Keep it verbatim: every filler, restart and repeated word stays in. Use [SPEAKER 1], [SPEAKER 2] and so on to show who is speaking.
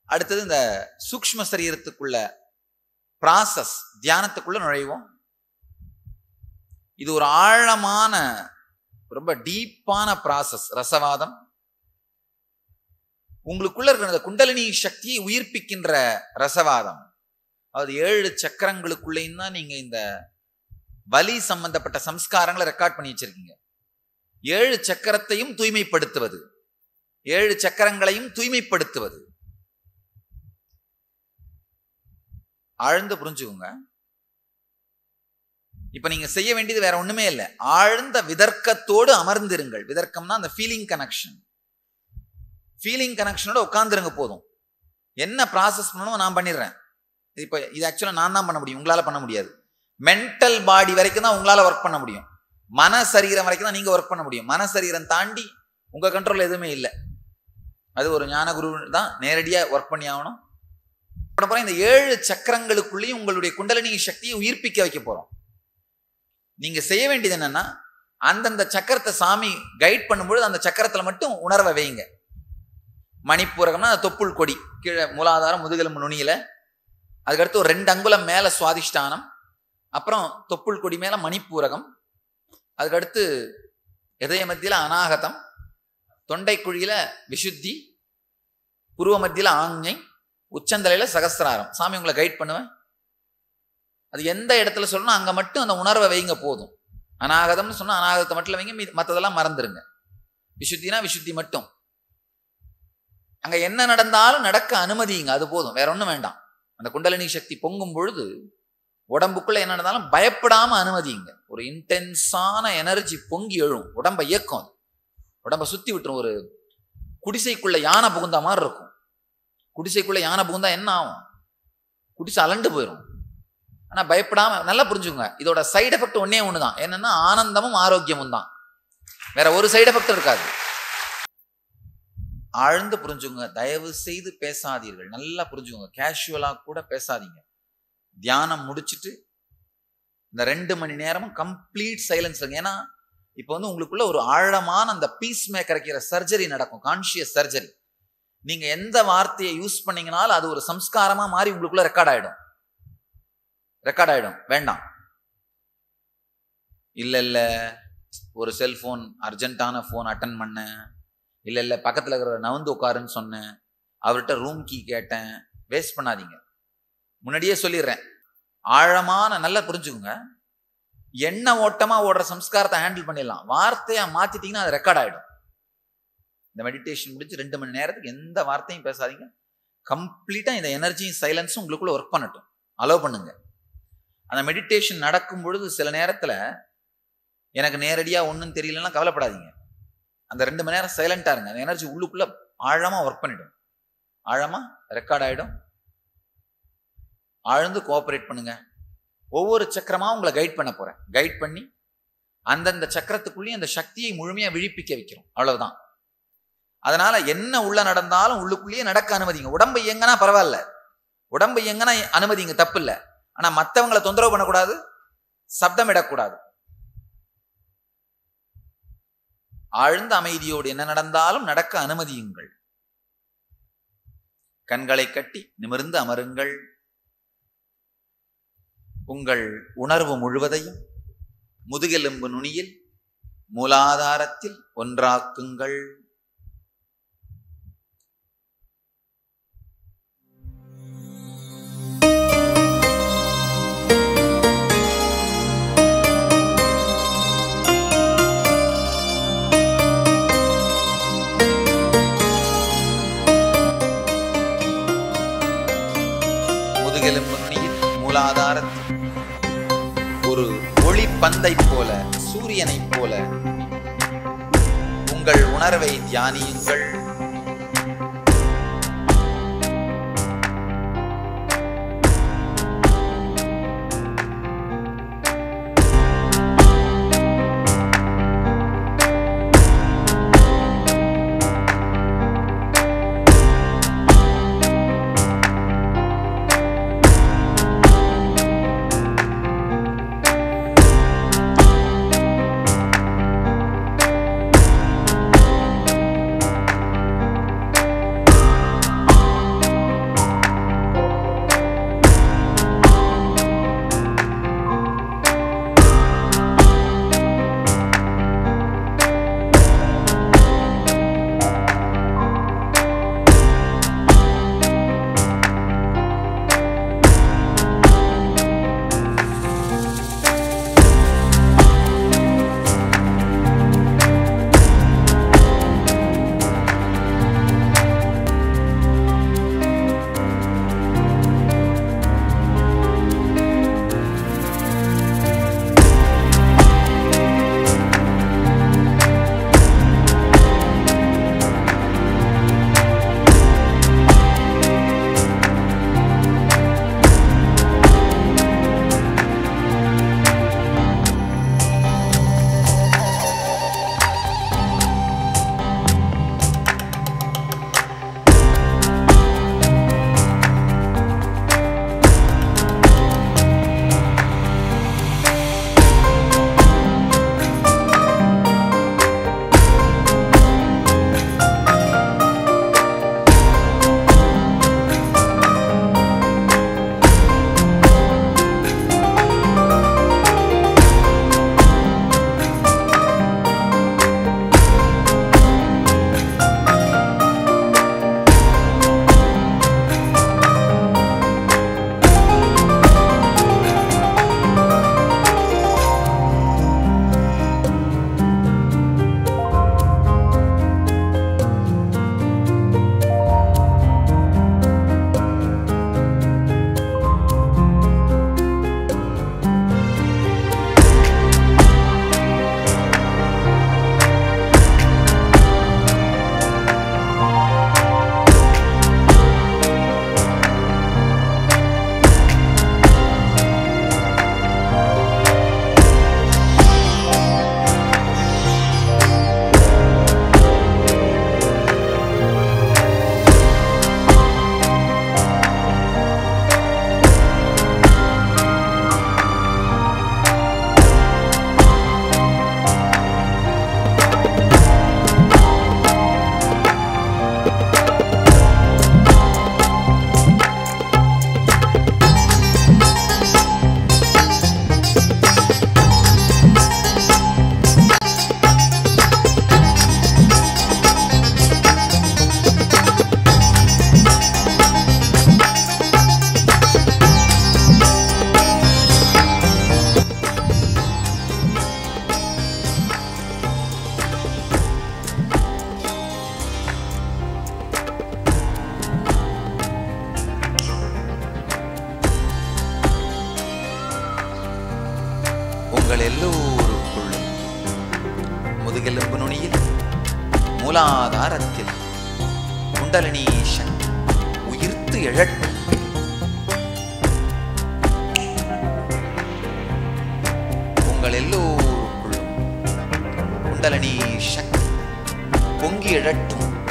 [SPEAKER 1] அடுத்தது இந்த சூக்ஷ்ம சரீரத்துக்குள்ள ப்ராசஸ் தியானத்துக்குள்ள நுழைவோம். இது ஒரு ஆழமான ரொம்ப டீப்பான ப்ராசஸ். ரசவாதம் உங்களுக்குள்ள இருக்கிற குண்டலினி சக்தியை உயிர்ப்பிக்கின்ற ரசவாதம். அது ஏழு சக்கரங்களுக்குள்ளேயும் தான் நீங்க இந்த பலி சம்பந்தப்பட்ட சம்ஸ்காரங்களை ரெக்கார்ட் பண்ணி வச்சிருக்கீங்க. ஏழு சக்கரத்தையும் தூய்மைப்படுத்துவது, ஏழு சக்கரங்களையும் தூய்மைப்படுத்துவது. ஆழ்ந்து புரிஞ்சுக்கோங்க. இப்ப நீங்க செய்ய வேண்டியது வேற ஒண்ணுமே இல்லை. ஆழ்ந்த விதர்க்கத்தோடு அமர்ந்திருங்கள். விதர்க்கம்னா அந்த ஃபீலிங் கனெக்ஷன். ஃபீலிங் கனெக்ஷனோட உட்கார்ந்துருங்க போதும். என்ன ப்ராசஸ் பண்ணணும் நான் பண்ணிடுறேன். இப்ப இது ஆக்சுவலா நான் தான் பண்ண முடியும், உங்களால பண்ண முடியாது. மென்டல் பாடி வரைக்கும் தான் உங்களால ஒர்க் பண்ண முடியும். மன சரீரம் வரைக்கும் தான் நீங்க ஒர்க் பண்ண முடியும். மன சரீரம் தாண்டி உங்க கண்ட்ரோல் எதுவுமே இல்லை. அது ஒரு ஞான குரு தான் நேரடியா ஒர்க் பண்ணி ஆகணும். அப்புறம் இந்த ஏழு சக்கரங்களுக்குள்ளேயும் உங்களுடைய குண்டலினி சக்தியை உயிர்ப்பிக்க வைக்க போறோம். நீங்க செய்ய வேண்டியது என்னன்னா, அந்தந்த சக்கரத்தை சாமி கைட் பண்ணும்பொழுது அந்த சக்கரத்துல மட்டும் உணர்வை வைங்க. மணிப்பூரகம்னா தொப்புள் கொடி கீழே மூலாதாரம் முதுகெலும்பு நுனியில, அதுக்கடுத்து ஒரு ரெண்டு அங்குலம் மேல சுவாதிஷ்டானம், அப்புறம் தொப்புள் கொடி மேல மணிப்பூரகம், அதுக்கடுத்து இதய மத்தியில அநாகதம், தொண்டை குழியில விசுத்தி, புருவ மத்தியில ஆஞ்ஞை, உச்சந்தலையில சகஸ்திராரம். சாமி உங்களை கைட் பண்ணுவேன். அது எந்த இடத்துல சொல்லணும் அங்க மட்டும் அந்த உணர்வை வைங்க போதும். அநாகதம்னு சொன்னா அநாகதத்தை மட்டும் வைங்க, மற்றதெல்லாம் மறந்துருங்க. விசுத்தினா விசுத்தி மட்டும். அங்க என்ன நடந்தாலும் நடக்க அனுமதிங்க, அது போதும், வேற ஒண்ணும் வேண்டாம். அந்த குண்டலினி சக்தி பொங்கும் பொழுது உடம்புக்குள்ள என்ன நடந்தாலும் பயப்படாம அனுமதிங்க. ஒரு இன்டென்ஸான எனர்ஜி பொங்கி எழும், உடம்பை இயக்கும். அது உடம்பை சுத்தி விட்டுரும். ஒரு குடிசைக்குள்ள யானை புகுந்தா மாதிரி இருக்கும். குடிசைக்குள்ள யானை புகுந்தா என்ன ஆகும்? குடிசை அலண்டு போயிடும். ஆனா பயப்படாம நல்லா புரிஞ்சுக்கோங்க. இதோட சைடு எஃபெக்ட் ஒன்னே ஒண்ணுதான், என்னன்னா ஆனந்தமும் ஆரோக்கியமும் தான். வேற ஒரு சைடு எஃபெக்ட் இருக்காது. ஆழ்ந்து புரிஞ்சுங்க. தயவு செய்து பேசாதீர்கள். நல்லா புரிஞ்சுக்கோங்க. கேஷுவலா கூட பேசாதீங்க. தியானம் முடிச்சுட்டு இந்த ரெண்டு மணி நேரமும் கம்ப்ளீட் சைலன்ஸ். ஏன்னா இப்போ வந்து உங்களுக்குள்ள ஒரு ஆழமான அந்த பீஸ் மேக்கர் சர்ஜரி நடக்கும், கான்சியஸ் சர்ஜரி. நீங்க எந்த வார்த்தையை யூஸ் பண்ணீங்கனாலும் அது ஒரு சம்ஸ்காரமா மாறி உங்களுக்குள்ள ரெக்கார்ட் ஆயிடும். ரெக்கார்ட் ஆயிடும். வேண்டாம். இல்ல இல்ல ஒரு செல்போன் அர்ஜென்ட்டான போன் அட்டன் பண்ண, இல்ல இல்ல பக்கத்துல இருக்கிற நவந்து உட்காருன்னு சொன்னேன், அவர்கிட்ட ரூம் கீ கேட்டேன். வேஸ்ட் பண்ணாதீங்க. முன்னாடியே சொல்லிடுறேன். ஆழமான நல்லா புரிஞ்சுக்கோங்க. எண்ண ஓட்டமா ஓடுற சம்ஸ்காரத்தை ஹேண்டில் பண்ணிடலாம். வார்த்தையா மாத்திட்டீங்கன்னா அது ரெக்கார்ட் ஆயிடும். இந்த மெடிடேஷன் முடிஞ்சு ரெண்டு மணி நேரத்துக்கு எந்த வார்த்தையும் பேசாதீங்க. கம்ப்ளீட்டா இந்த எனர்ஜியும் சைலன்ஸும் உங்களுக்குள்ள ஒர்க் பண்ணட்டும். அலோவ் பண்ணுங்க. அந்த மெடிடேஷன் நடக்கும் பொழுது சில நேரத்துல எனக்கு நேரடியா ஒன்றும் தெரியலன்னா கவலைப்படாதீங்க. அந்த ரெண்டு மணி நேரம் சைலண்டா இருங்க. அந்த எனர்ஜி உள்ளுக்குள்ள ஆழமா ஒர்க் பண்ணிடும். ஆழமா ரெக்கார்ட் ஆயிடும். ஆழ்ந்து கோஆபரேட் பண்ணுங்க. ஒவ்வொரு சக்கரமா உங்களை கைட் பண்ண போறேன். கைட் பண்ணி அந்தந்த சக்கரத்துக்குள்ளேயும் அந்த சக்தியை முழுமையா விழிப்பிக்க வைக்கிறோம். அவ்வளவுதான். அதனால என்ன உள்ள நடந்தாலும் உள்ளுக்குள்ளேயே நடக்க அனுமதிங்க. உடம்பு இயங்கினா பரவாயில்ல, உடம்பு இயங்கினா அனுமதிங்க, தப்பு இல்லை. ஆனா மற்றவங்களை தொந்தரவு பண்ணக்கூடாது, சப்தம் இடக்கூடாது. ஆழ்ந்த அமைதியோடு என்ன நடந்தாலும் நடக்க அனுமதியுங்கள். கண்களை கட்டி நிமிர்ந்து அமருங்கள். உங்கள் உணர்வு முழுவதையும் முதுகெலும்பு நுனியில் மூலாதாரத்தில் ஒன்றாக்குங்கள். முதுகெலும்பு நுனியில் மூலாதாரத்தில் ஒரு ஒளி பந்தை போல, சூரியனை போல உங்கள் உணர்வை தியானியுங்கள். மூலாதாரத்தில் குண்டலினி சக்தி உயிர்த்து எழட்டும். உங்கள் எல்லோருக்குள்ளும் குண்டலினி சக்தி பொங்கி எழட்டும்.